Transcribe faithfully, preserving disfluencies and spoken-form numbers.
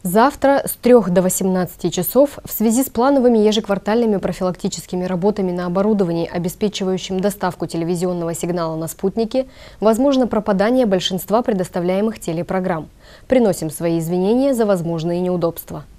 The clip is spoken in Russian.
Завтра с трёх до восемнадцати часов в связи с плановыми ежеквартальными профилактическими работами на оборудовании, обеспечивающим доставку телевизионного сигнала на спутники, возможно пропадание большинства предоставляемых телепрограмм. Приносим свои извинения за возможные неудобства.